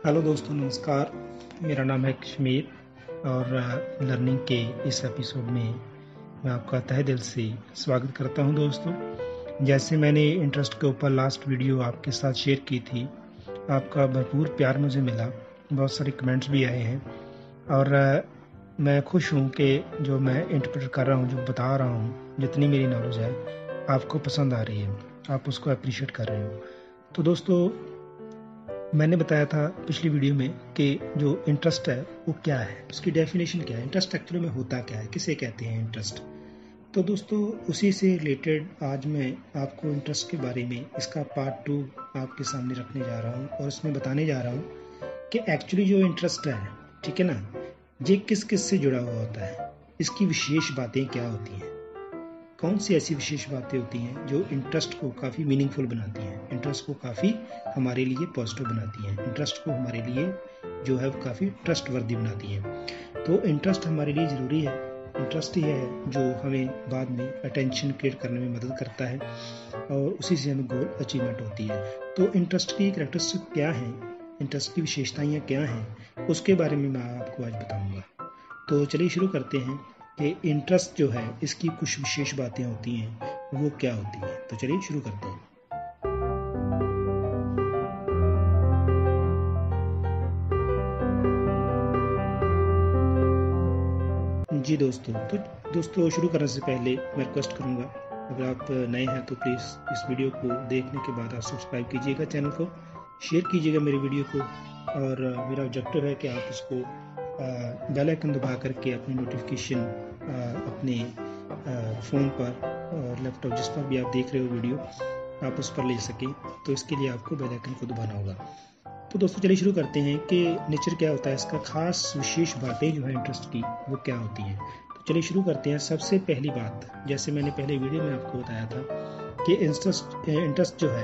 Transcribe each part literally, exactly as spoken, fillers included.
Hello दोस्तों, नमस्कार। मेरा नाम है कश्मीर और लर्निंग के इस एपिसोड में मैं आपका तहे दिल से स्वागत करता हूं। दोस्तों, जैसे मैंने इंटरेस्ट के ऊपर लास्ट वीडियो आपके साथ शेयर की थी, आपका भरपूर प्यार मुझे मिला, बहुत सारे कमेंट्स भी आए हैं और मैं खुश हूं कि जो मैं इंटरप्रेट कर रहा हूं, जो बता रहा हूं, जितनी मेरी नॉलेज है आपको पसंद आ रही है, आप उसको अप्रिशिएट कर रहे हो। तो दोस्तों, मैंने बताया था पिछली वीडियो में कि जो इंटरेस्ट है वो क्या है, उसकी डेफिनेशन क्या है, इंटरेस्ट एक्चुअली में होता क्या है, किसे कहते हैं इंटरेस्ट। तो दोस्तों, उसी से रिलेटेड आज मैं आपको इंटरेस्ट के बारे में इसका पार्ट टू आपके सामने रखने जा रहा हूँ और इसमें बताने जा रहा हूँ कि एक्चुअली जो इंटरेस्ट है, ठीक है ना, ये किस किस से जुड़ा हुआ होता है, इसकी विशेष बातें क्या होती हैं, कौन सी ऐसी विशेष बातें होती हैं जो इंटरेस्ट को काफ़ी मीनिंगफुल बनाती हैं, इंटरेस्ट को काफ़ी हमारे लिए पॉजिटिव बनाती हैं, इंटरेस्ट को हमारे लिए जो है वो काफ़ी ट्रस्टवर्दी बनाती हैं। तो इंटरेस्ट हमारे लिए ज़रूरी है। इंटरेस्ट ही है जो हमें बाद में अटेंशन क्रिएट करने में मदद करता है और उसी से हमें गोल अचीवमेंट होती है। तो इंटरेस्ट की कैरेक्टरिस्टिक क्या है, इंटरेस्ट की विशेषताएँ क्या हैं, उसके बारे में मैं आपको आज बताऊँगा। तो चलिए शुरू करते हैं कि इंटरेस्ट जो है इसकी कुछ विशेष बातें होती हैं, वो क्या होती हैं। तो चलिए शुरू करते हैं। जी दोस्तों, तो दोस्तों शुरू करने से पहले मैं रिक्वेस्ट करूंगा, अगर आप नए हैं तो प्लीज़ इस वीडियो को देखने के बाद आप सब्सक्राइब कीजिएगा, चैनल को शेयर कीजिएगा मेरे वीडियो को, और मेरा ऑब्जेक्टिव है कि आप उसको बेल आइकन दबा करके अपनी नोटिफिकेशन अपने फ़ोन पर और लैपटॉप जिस पर भी आप देख रहे हो वीडियो, आप उस पर ले सकें। तो इसके लिए आपको बेल आइकन को दबाना होगा। तो दोस्तों चलिए शुरू करते हैं कि नेचर क्या होता है, इसका खास विशेष बातें जो है इंटरेस्ट की वो क्या होती हैं। तो चलिए शुरू करते हैं। सबसे पहली बात, जैसे मैंने पहले वीडियो में आपको बताया था कि इंटरेस्ट इंटरेस्ट जो है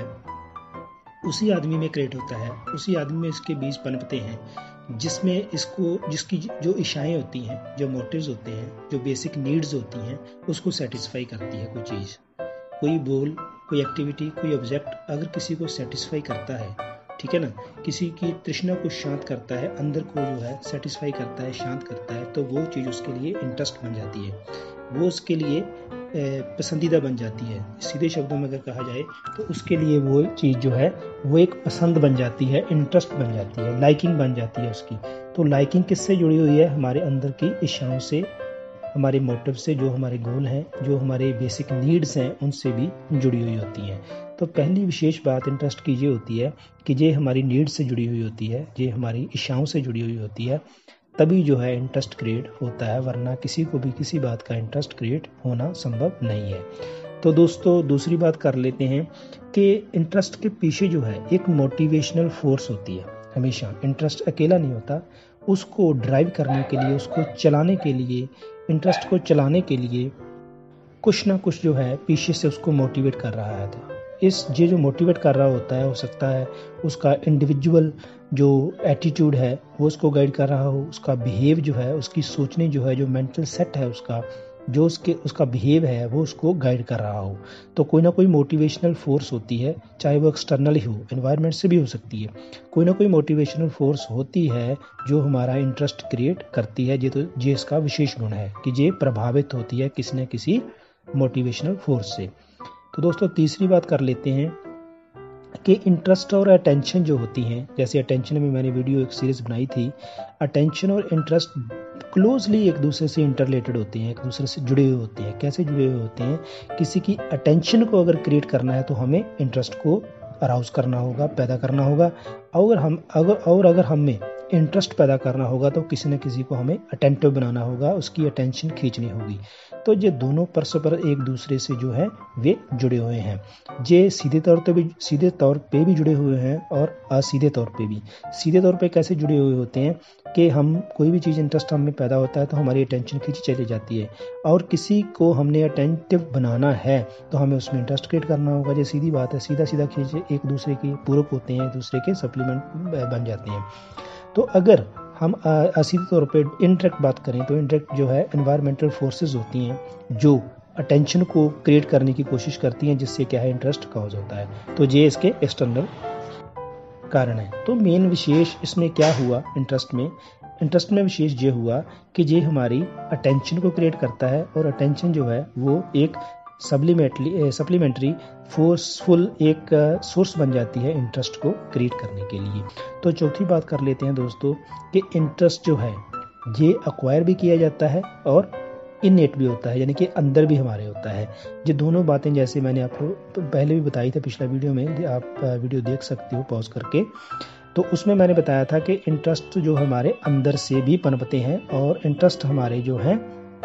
उसी आदमी में क्रिएट होता है, उसी आदमी में इसके बीज पनपते हैं जिसमें इसको जिसकी जो इच्छाएं होती हैं, जो मोटिव्स होते हैं, जो बेसिक नीड्स होती हैं, उसको सेटिस्फाई करती है। कोई चीज़, कोई बोल, कोई एक्टिविटी, कोई ऑब्जेक्ट अगर किसी को सेटिस्फाई करता है, ठीक है ना, किसी की तृष्णा को शांत करता है, अंदर को जो है सेटिस्फाई करता है, शांत करता है, तो वो चीज़ उसके लिए इंटरेस्ट बन जाती है, वो उसके लिए पसंदीदा बन जाती है। सीधे शब्दों में अगर कहा जाए तो उसके लिए वो चीज़ जो है वो एक पसंद बन जाती है, इंटरेस्ट बन जाती है, लाइकिंग बन जाती है उसकी। तो लाइकिंग किससे जुड़ी हुई है? हमारे अंदर की इच्छाओं से, हमारे मोटिव से, जो हमारे गोल हैं, जो हमारे बेसिक नीड्स हैं, उनसे भी जुड़ी हुई होती हैं। तो पहली विशेष बात इंटरेस्ट की ये होती है कि ये हमारी नीड्स से जुड़ी हुई होती है, ये हमारी इच्छाओं से जुड़ी हुई होती है, तभी जो है इंटरेस्ट क्रिएट होता है, वरना किसी को भी किसी बात का इंटरेस्ट क्रिएट होना संभव नहीं है। तो दोस्तों दूसरी बात कर लेते हैं कि इंटरेस्ट के पीछे जो है एक मोटिवेशनल फोर्स होती है। हमेशा इंटरेस्ट अकेला नहीं होता, उसको ड्राइव करने के लिए, उसको चलाने के लिए, इंटरेस्ट को चलाने के लिए कुछ ना कुछ जो है पीछे से उसको मोटिवेट कर रहा है। तो इस ये जो मोटिवेट कर रहा होता है, हो सकता है उसका इंडिविजुअल जो एटीट्यूड है वो उसको गाइड कर रहा हो, उसका बिहेव जो है, उसकी सोचने जो है, जो मेंटल सेट है उसका, जो उसके उसका बिहेव है वो उसको गाइड कर रहा हो। तो कोई ना कोई मोटिवेशनल फोर्स होती है, चाहे वो एक्सटर्नल ही हो, एनवायरनमेंट से भी हो सकती है। कोई ना कोई मोटिवेशनल फोर्स होती है जो हमारा इंटरेस्ट क्रिएट करती है। ये तो ये इसका विशेष गुण है कि ये प्रभावित होती है किसी न किसी मोटिवेशनल फोर्स से। तो दोस्तों तीसरी बात कर लेते हैं कि इंटरेस्ट और अटेंशन जो होती हैं, जैसे अटेंशन में मैंने वीडियो एक सीरीज बनाई थी, अटेंशन और इंटरेस्ट क्लोजली एक दूसरे से इंटरलेटेड होते हैं, एक दूसरे से जुड़े हुए होते हैं। कैसे जुड़े हुए होते हैं? किसी की अटेंशन को अगर क्रिएट करना है तो हमें इंटरेस्ट को अराउज करना होगा, पैदा करना होगा, और हम अगर और अगर हमें इंटरेस्ट पैदा करना होगा तो किसी न किसी को हमें अटेंटिव बनाना होगा, उसकी अटेंशन खींचनी होगी। तो ये दोनों परस्पर एक दूसरे से जो है वे जुड़े हुए हैं। ये सीधे तौर पे भी सीधे तौर पे भी जुड़े हुए हैं और असीधे तौर पे भी। सीधे तौर पे कैसे जुड़े हुए होते हैं कि हम कोई भी चीज़ इंटरेस्ट हमें पैदा होता है तो हमारी अटेंशन खींची चली जाती है, और किसी को हमने अटेंटिव बनाना है तो हमें उसमें इंटरेस्ट क्रिएट करना होगा। ये सीधी बात है, सीधा सीधा खींचे एक दूसरे के पूरक होते हैं, एक दूसरे के सप्लीमेंट बन जाते हैं। तो अगर हम असीधे तौर पे इनडायरेक्ट बात करें तो इनडायरेक्ट जो है एनवायरमेंटल फोर्सेस होती हैं जो अटेंशन को क्रिएट करने की कोशिश करती हैं, जिससे क्या है इंटरेस्ट कॉज होता है। तो ये इसके एक्सटर्नल कारण है। तो मेन विशेष इसमें क्या हुआ इंटरेस्ट में, इंटरेस्ट में विशेष ये हुआ कि ये हमारी अटेंशन को क्रिएट करता है, और अटेंशन जो है वो एक सप्लीमेंटली सप्लीमेंट्री फोर्सफुल एक सोर्स बन जाती है इंटरेस्ट को क्रिएट करने के लिए। तो चौथी बात कर लेते हैं दोस्तों कि इंटरेस्ट जो है ये अक्वायर भी किया जाता है और इनेट भी होता है, यानी कि अंदर भी हमारे होता है। ये दोनों बातें जैसे मैंने आपको पहले भी बताई थी पिछला वीडियो में, आप वीडियो देख सकते हो पॉज करके। तो उसमें मैंने बताया था कि इंटरेस्ट जो हमारे अंदर से भी पनपते हैं, और इंटरेस्ट हमारे जो हैं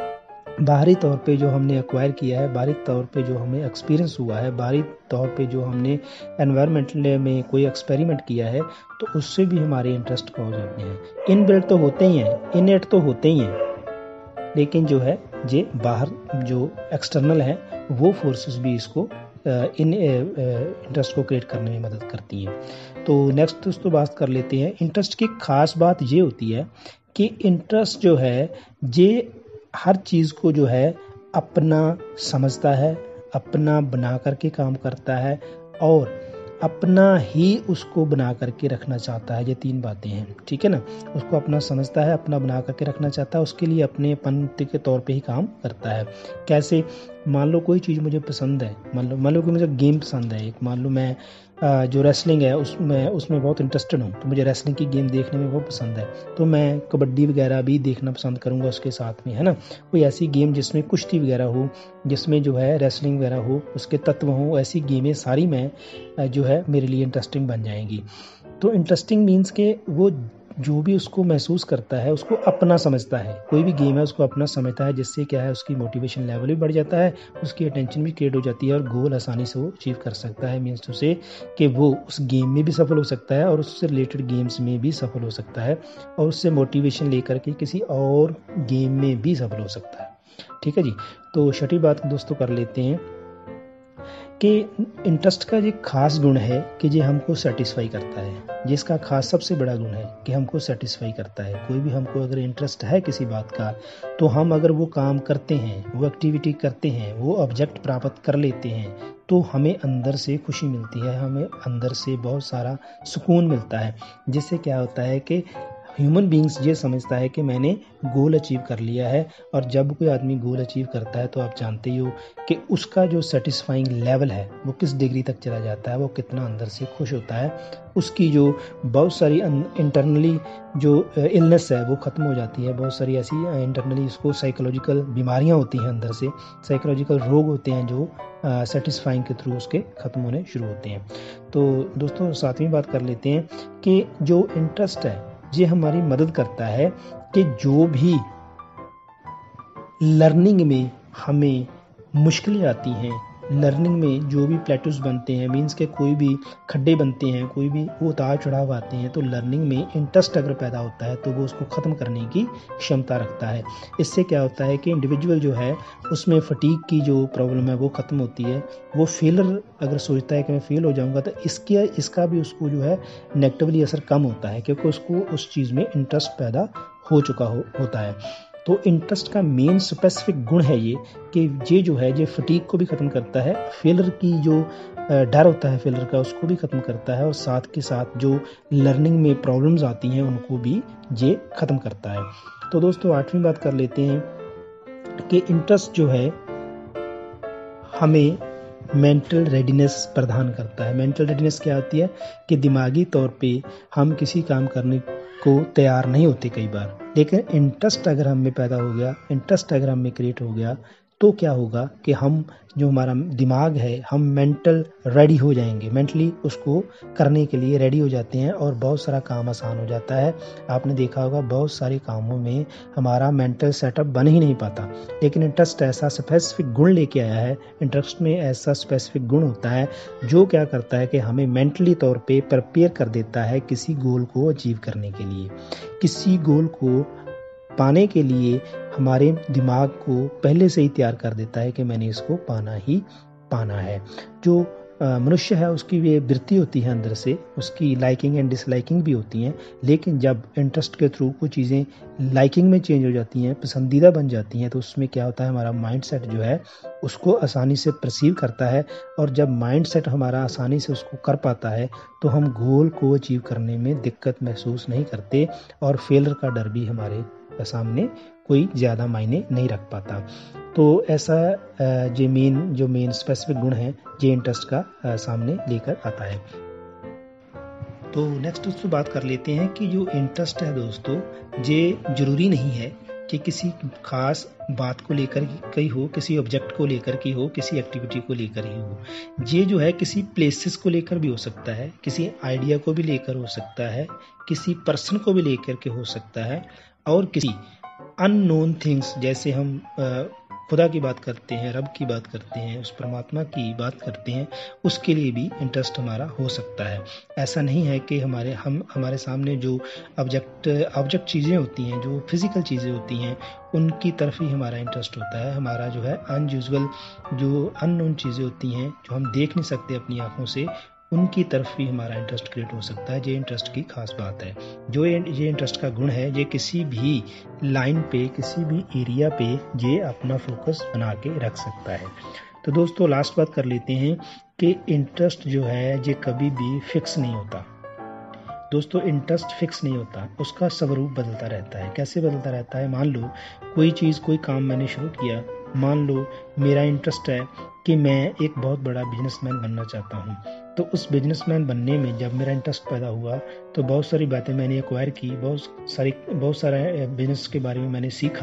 बाहरी तौर पे जो हमने एक्वायर किया है, बाहरी तौर पे जो हमें एक्सपीरियंस हुआ है, बाहरी तौर पे जो हमने एनवायरनमेंट में कोई एक्सपेरिमेंट किया है, तो उससे भी हमारे इंटरेस्ट कॉज होते हैं। इनबिल्ट तो होते ही हैं, इनेट तो होते ही हैं, लेकिन जो है ये बाहर जो एक्सटर्नल है वो फोर्सेस भी इसको इन इंटरेस्ट को क्रिएट करने में मदद करती हैं। तो नेक्स्ट दोस्तों बात कर लेते हैं इंटरेस्ट की। खास बात ये होती है कि इंटरेस्ट जो है ये हर चीज़ को जो है अपना समझता है, अपना बना करके काम करता है, और अपना ही उसको बना करके रखना चाहता है। ये तीन बातें हैं, ठीक है ना। उसको अपना समझता है, अपना बना करके रखना चाहता है, उसके लिए अपने पंथ के तौर पे ही काम करता है। कैसे, मान लो कोई चीज़ मुझे पसंद है, मान लो मान लो कि मुझे गेम पसंद है एक, मान लो मैं जो रेसलिंग है उसमें उसमें बहुत इंटरेस्टेड हूँ, तो मुझे रेसलिंग की गेम देखने में बहुत पसंद है, तो मैं कबड्डी वगैरह भी देखना पसंद करूँगा उसके साथ में, है ना। कोई ऐसी गेम जिसमें कुश्ती वगैरह हो, जिसमें जो है रेसलिंग वगैरह हो, उसके तत्व हों, ऐसी गेमें सारी मैं जो है मेरे लिए इंटरेस्टिंग बन जाएंगी। तो इंटरेस्टिंग मीन्स के वो जो भी उसको महसूस करता है उसको अपना समझता है, कोई भी गेम है उसको अपना समझता है, जिससे क्या है उसकी मोटिवेशन लेवल भी बढ़ जाता है, उसकी अटेंशन भी क्रिएट हो जाती है, और गोल आसानी से वो अचीव कर सकता है। मीन्स टू से कि वो उस गेम में भी सफल हो सकता है और उससे रिलेटेड गेम्स में भी सफल हो सकता है, और उससे मोटिवेशन लेकर के किसी और गेम में भी सफल हो सकता है, ठीक है जी। तो छठी बात दोस्तों कर लेते हैं कि इंटरेस्ट का ये खास गुण है कि ये हमको सेटिस्फाई करता है। जिसका खास सबसे बड़ा गुण है कि हमको सेटिस्फाई करता है। कोई भी हमको अगर इंटरेस्ट है किसी बात का, तो हम अगर वो काम करते हैं, वो एक्टिविटी करते हैं, वो ऑब्जेक्ट प्राप्त कर लेते हैं, तो हमें अंदर से खुशी मिलती है, हमें अंदर से बहुत सारा सुकून मिलता है। जिससे क्या होता है कि ह्यूमन बींग्स ये समझता है कि मैंने गोल अचीव कर लिया है। और जब कोई आदमी गोल अचीव करता है तो आप जानते ही हो कि उसका जो सेटिस्फाइंग लेवल है वो किस डिग्री तक चला जाता है, वो कितना अंदर से खुश होता है, उसकी जो बहुत सारी इंटरनली जो इलनेस है वो ख़त्म हो जाती है। बहुत सारी ऐसी इंटरनली इसको साइकोलॉजिकल बीमारियां होती हैं, अंदर से साइकोलॉजिकल रोग होते हैं जो सेटिस्फाइंग के थ्रू उसके ख़त्म होने शुरू होते हैं। तो दोस्तों सातवीं बात कर लेते हैं कि जो इंटरेस्ट है ये हमारी मदद करता है कि जो भी लर्निंग में हमें मुश्किलें आती हैं, लर्निंग में जो भी प्लेटूस बनते हैं, मींस के कोई भी खड्डे बनते हैं, कोई भी उतार चढ़ाव आते हैं, तो लर्निंग में इंटरेस्ट अगर पैदा होता है तो वो उसको ख़त्म करने की क्षमता रखता है। इससे क्या होता है कि इंडिविजुअल जो है उसमें फटीग की जो प्रॉब्लम है वो ख़त्म होती है। वो फेलर अगर सोचता है कि मैं फेल हो जाऊंगा, तो इसके इसका भी उसको जो है नेगेटिवली असर कम होता है, क्योंकि उसको उस चीज़ में इंटरेस्ट पैदा हो चुका हो होता है। तो इंटरेस्ट का मेन स्पेसिफिक गुण है ये कि ये जो है ये फटीग को भी ख़त्म करता है, फेलर की जो डर होता है फेलर का उसको भी ख़त्म करता है, और साथ के साथ जो लर्निंग में प्रॉब्लम्स आती हैं उनको भी ये ख़त्म करता है। तो दोस्तों आठवीं बात कर लेते हैं कि इंटरेस्ट जो है हमें मेंटल रेडीनेस प्रदान करता है। मेंटल रेडीनेस क्या होती है कि दिमागी तौर पे हम किसी काम करने को तैयार नहीं होते कई बार, लेकिन इंटरेस्ट अगर हम में पैदा हो गया, इंटरेस्ट अगर हम में क्रिएट हो गया, तो क्या होगा कि हम जो हमारा दिमाग है हम मेंटल रेडी हो जाएंगे, मेंटली उसको करने के लिए रेडी हो जाते हैं, और बहुत सारा काम आसान हो जाता है। आपने देखा होगा बहुत सारे कामों में हमारा मेंटल सेटअप बन ही नहीं पाता, लेकिन इंटरेस्ट ऐसा स्पेसिफिक गुण लेके आया है, इंटरेस्ट में ऐसा स्पेसिफिक गुण होता है जो क्या करता है कि हमें मेंटली तौर पे प्रिपेयर कर देता है किसी गोल को अचीव करने के लिए। किसी गोल को पाने के लिए हमारे दिमाग को पहले से ही तैयार कर देता है कि मैंने इसको पाना ही पाना है। जो मनुष्य है उसकी ये वृत्ति होती है अंदर से, उसकी लाइकिंग एंड डिसलाइकिंग भी होती हैं, लेकिन जब इंटरेस्ट के थ्रू कुछ चीज़ें लाइकिंग में चेंज हो जाती हैं, पसंदीदा बन जाती हैं, तो उसमें क्या होता है, हमारा माइंडसेट जो है उसको आसानी से परसीव करता है। और जब माइंडसेट हमारा आसानी से उसको कर पाता है तो हम गोल को अचीव करने में दिक्कत महसूस नहीं करते और फेलर का डर भी हमारे सामने कोई ज़्यादा मायने नहीं रख पाता। तो ऐसा जो मेन जो मेन स्पेसिफिक गुण है ये इंटरेस्ट का सामने लेकर आता है। तो नेक्स्ट दोस्तों बात कर लेते हैं कि जो इंटरेस्ट है दोस्तों, ये जरूरी नहीं है कि किसी खास बात को लेकर ही हो, किसी ऑब्जेक्ट को लेकर की हो, किसी एक्टिविटी को लेकर ही हो। ये जो है किसी प्लेसेस को लेकर भी हो सकता है, किसी आइडिया को भी लेकर हो सकता है, किसी पर्सन को भी लेकर के हो सकता है, और किसी अननोन थिंग्स, जैसे हम खुदा की बात करते हैं, रब की बात करते हैं, उस परमात्मा की बात करते हैं, उसके लिए भी इंटरेस्ट हमारा हो सकता है। ऐसा नहीं है कि हमारे हम हमारे सामने जो ऑब्जेक्ट ऑब्जेक्ट चीज़ें होती हैं, जो फिजिकल चीज़ें होती हैं, उनकी तरफ ही हमारा इंटरेस्ट होता है। हमारा जो है अनयूजुअल जो अननोन चीज़ें होती हैं, जो हम देख नहीं सकते अपनी आँखों से, उनकी तरफ भी हमारा इंटरेस्ट क्रिएट हो सकता है। ये इंटरेस्ट की खास बात है। जो ये ये इंटरेस्ट का गुण है, ये किसी भी लाइन पे, किसी भी एरिया पे ये अपना फोकस बना के रख सकता है। तो दोस्तों लास्ट बात कर लेते हैं कि इंटरेस्ट जो है ये कभी भी फिक्स नहीं होता। दोस्तों इंटरेस्ट फिक्स नहीं होता, उसका स्वरूप बदलता रहता है। कैसे बदलता रहता है? मान लो कोई चीज़, कोई काम मैंने शुरू किया, मान लो मेरा इंटरेस्ट है कि मैं एक बहुत बड़ा बिजनेसमैन बनना चाहता हूँ। तो उस बिजनेसमैन बनने में जब मेरा इंटरेस्ट पैदा हुआ तो बहुत सारी बातें मैंने एक्वायर की, बहुत सारी बहुत सारा बिजनेस के बारे में मैंने सीखा।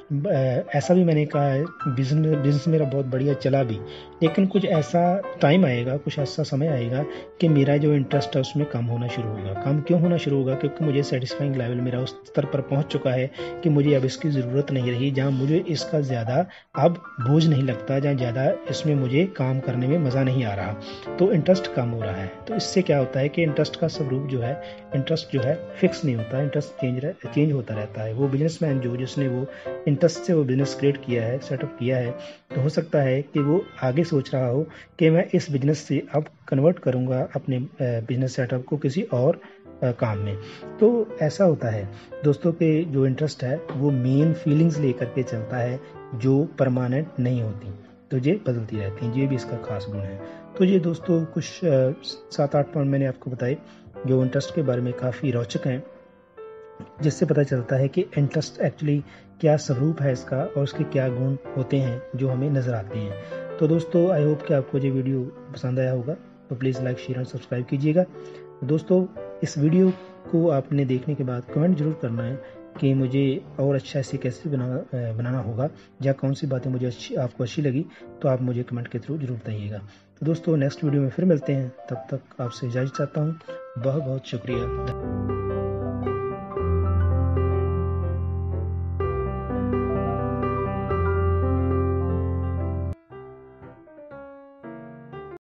ऐसा भी मैंने कहा बिजनेस बिजनेस मेरा बहुत बढ़िया चला भी, लेकिन कुछ ऐसा टाइम आएगा, कुछ ऐसा समय आएगा कि मेरा जो इंटरेस्ट है उसमें कम होना शुरू होगा। कम क्यों होना शुरू होगा? क्योंकि मुझे सेटिस्फाइंग लेवल मेरा उस स्तर पर पहुंच चुका है कि मुझे अब इसकी ज़रूरत नहीं रही, जहाँ मुझे इसका ज़्यादा अब बोझ नहीं लगता, जहाँ ज़्यादा इसमें मुझे काम करने में मज़ा नहीं आ रहा, तो इंटरेस्ट कम हो रहा है। तो इससे क्या होता है कि इंटरेस्ट का स्वरूप जो है, इंटरेस्ट जो है फिक्स नहीं होता, इंटरेस्ट चेंज चेंज होता रहता है। वो बिजनेसमैन जो जिसने वो इंटरेस्ट से वो बिजनेस क्रिएट किया है, सेटअप किया है, तो हो सकता है कि वो आगे सोच रहा हो कि मैं इस बिजनेस से अब कन्वर्ट करूँगा अपने बिजनेस सेटअप को किसी और काम में। तो ऐसा होता है दोस्तों के जो इंटरेस्ट है वो मेन फीलिंग्स लेकर के चलता है, जो परमानेंट नहीं होती, तो ये बदलती रहती हैं। ये भी इसका खास गुण है। तो ये दोस्तों कुछ सात आठ पॉइंट मैंने आपको बताए जो इंटरेस्ट के बारे में काफ़ी रोचक हैं, जिससे पता चलता है कि इंटरेस्ट एक्चुअली क्या स्वरूप है इसका और उसके क्या गुण होते हैं जो हमें नज़र आते हैं। तो दोस्तों आई होप कि आपको ये वीडियो पसंद आया होगा, तो प्लीज़ लाइक शेयर और सब्सक्राइब कीजिएगा। दोस्तों इस वीडियो को आपने देखने के बाद कमेंट जरूर करना है कि मुझे और अच्छा ऐसे कैसे बना बनाना होगा, या कौन सी बातें मुझे अच्छी आपको अच्छी लगी, तो आप मुझे कमेंट के थ्रू जरूर बताइएगा। तो दोस्तों नेक्स्ट वीडियो में फिर मिलते हैं, तब तक आपसे इजाज़त चाहता हूँ। बहुत बहुत शुक्रिया।